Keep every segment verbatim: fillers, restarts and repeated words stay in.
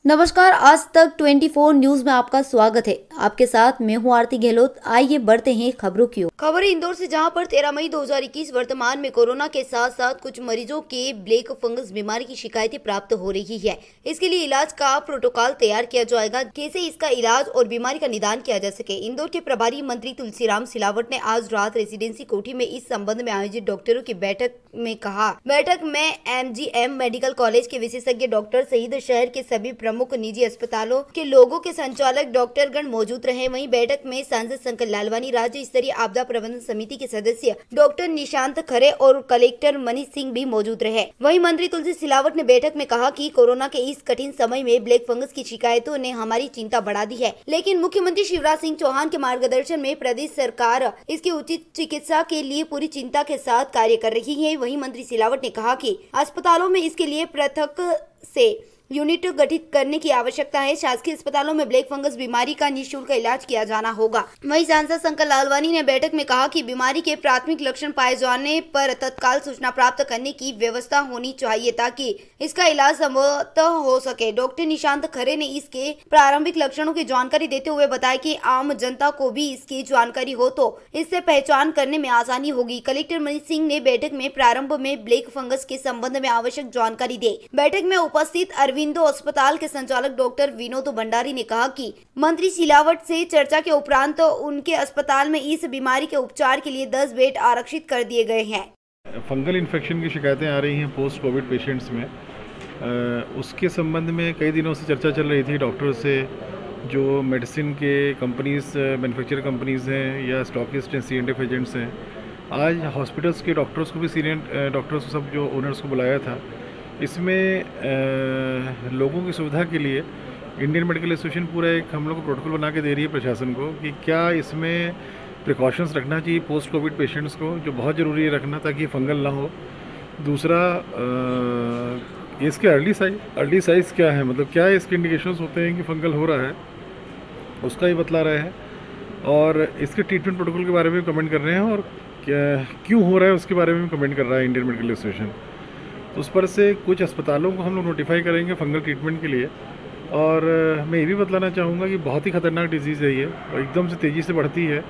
नमस्कार, आज तक चौबीस न्यूज में आपका स्वागत है। आपके साथ मैं हूं आरती गहलोत। आइए बढ़ते हैं खबरों की ओर। खबर इंदौर से, जहां पर तेरह मई दो हज़ार इक्कीस वर्तमान में कोरोना के साथ साथ कुछ मरीजों के ब्लैक फंगस बीमारी की शिकायतें प्राप्त हो रही है। इसके लिए इलाज का प्रोटोकॉल तैयार किया जाएगा, कैसे इसका इलाज और बीमारी का निदान किया जा सके। इंदौर के प्रभारी मंत्री तुलसीराम सिलावट ने आज रात रेसिडेंसी कोठी में इस संबंध में आयोजित डॉक्टरों की बैठक में कहा। बैठक में एमजीएम मेडिकल कॉलेज के विशेषज्ञ डॉक्टर सहित शहर के सभी प्रमुख निजी अस्पतालों के लोगों के संचालक डॉक्टर गण मौजूद रहे। वहीं बैठक में सांसद शंकर लालवानी, राज्य स्तरीय आपदा प्रबंधन समिति के सदस्य डॉक्टर निशांत खरे और कलेक्टर मनीष सिंह भी मौजूद रहे। वहीं मंत्री तुलसी सिलावट ने बैठक में कहा कि कोरोना के इस कठिन समय में ब्लैक फंगस की शिकायतों ने हमारी चिंता बढ़ा दी है, लेकिन मुख्यमंत्री शिवराज सिंह चौहान के मार्गदर्शन में प्रदेश सरकार इसकी उचित चिकित्सा के लिए पूरी चिंता के साथ कार्य कर रही है। वहीं मंत्री सिलावट ने कहा कि अस्पतालों में इसके लिए पृथक से यूनिट गठित करने की आवश्यकता है। शासकीय अस्पतालों में ब्लैक फंगस बीमारी का निःशुल्क इलाज किया जाना होगा। वहीं सांसद शंकर लालवानी ने बैठक में कहा कि बीमारी के प्राथमिक लक्षण पाए जाने पर तत्काल सूचना प्राप्त करने की व्यवस्था होनी चाहिए, ताकि इसका इलाज संभवतः हो सके। डॉक्टर निशांत खरे ने इसके प्रारंभिक लक्षणों की जानकारी देते हुए बताया कि आम जनता को भी इसकी जानकारी हो तो इससे पहचान करने में आसानी होगी। कलेक्टर मनीष सिंह ने बैठक में प्रारंभ में ब्लैक फंगस के संबंध में आवश्यक जानकारी दी। बैठक में उपस्थित अरविंदो अस्पताल के संचालक डॉक्टर विनोद भंडारी ने कहा कि मंत्री सिलावट से चर्चा के उपरांत तो उनके अस्पताल में इस बीमारी के उपचार के लिए दस बेड आरक्षित कर दिए गए हैं। फंगल इन्फेक्शन की शिकायतें आ रही हैं पोस्ट कोविड पेशेंट्स में। आ, उसके संबंध में कई दिनों से चर्चा चल रही थी डॉक्टर से, जो मेडिसिन के कंपनीज, मैन्युफैक्चर कंपनीज हैं या स्टॉकिस्ट हैं, सी एंड एफ एजेंट्स हैं। आज हॉस्पिटल्स के डॉक्टर्स को भी, सीनियर डॉक्टर्स को, सब जो ओनर्स को बुलाया था। इसमें आ, लोगों की सुविधा के लिए इंडियन मेडिकल एसोसिएशन पूरा एक हम लोग को प्रोटोकॉल बना के दे रही है प्रशासन को कि क्या इसमें प्रिकॉशंस रखना चाहिए पोस्ट कोविड पेशेंट्स को, जो बहुत ज़रूरी है रखना, ताकि फंगल ना हो। दूसरा, आ, इसके अर्ली साइज अर्ली साइज क्या है, मतलब क्या इसके इंडिकेशंस होते हैं कि फंगल हो रहा है, उसका ही बतला रहे हैं। और इसके ट्रीटमेंट प्रोटोकॉल के बारे में कमेंट कर रहे हैं, और क्या क्यों हो रहा है उसके बारे में कमेंट कर रहा है इंडियन मेडिकल एसोसिएशन। तो उस पर से कुछ अस्पतालों को हम लोग नोटिफाई करेंगे फंगल ट्रीटमेंट के लिए। और मैं ये भी बतलाना चाहूँगा कि बहुत ही ख़तरनाक डिजीज़ है ये, और एकदम से तेज़ी से बढ़ती है।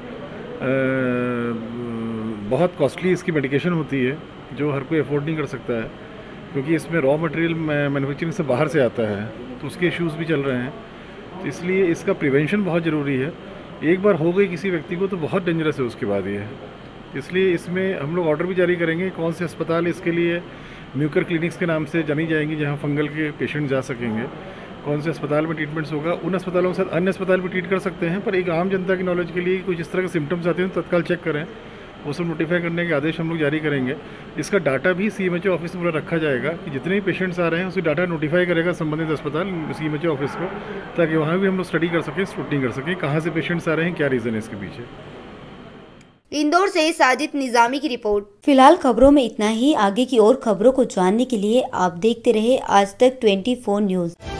बहुत कॉस्टली इसकी मेडिकेशन होती है, जो हर कोई अफोर्ड नहीं कर सकता है, क्योंकि इसमें रॉ मटेरियल मैन्युफैक्चरिंग से बाहर से आता है, तो उसके इश्यूज़ भी चल रहे हैं। तो इसलिए इसका प्रिवेंशन बहुत ज़रूरी है। एक बार हो गई किसी व्यक्ति को तो बहुत डेंजरस है उसके बाद ये। इसलिए इसमें हम लोग ऑर्डर भी जारी करेंगे कौन से अस्पताल इसके लिए म्यूकर क्लिनिक्स के नाम से जानी जाएंगी, जहां फंगल के पेशेंट जा सकेंगे। कौन से अस्पताल में ट्रीटमेंट्स होगा, उन अस्पतालों के साथ अन्य अस्पताल भी ट्रीट कर सकते हैं। पर एक आम जनता की नॉलेज के लिए कुछ इस तरह के सिम्टम्स आते हैं तो तत्काल चेक करें, वो सब नोटिफाई करने के आदेश हम लोग जारी करेंगे। इसका डाटा भी C M H O office में पूरा रखा जाएगा कि जितने भी पेशेंट्स आ रहे हैं उसकी डाटा नोटिफाई करेगा संबंधित अस्पताल C M H O office को, ताकि वहाँ भी हम लोग स्टडी कर सकें, स्क्रूटनी कर सकें कहाँ से पेशेंट्स आ रहे हैं, क्या रीज़न है इसके पीछे। इंदौर से साजिद निजामी की रिपोर्ट। फिलहाल खबरों में इतना ही। आगे की और खबरों को जानने के लिए आप देखते रहे आज तक चौबीस न्यूज।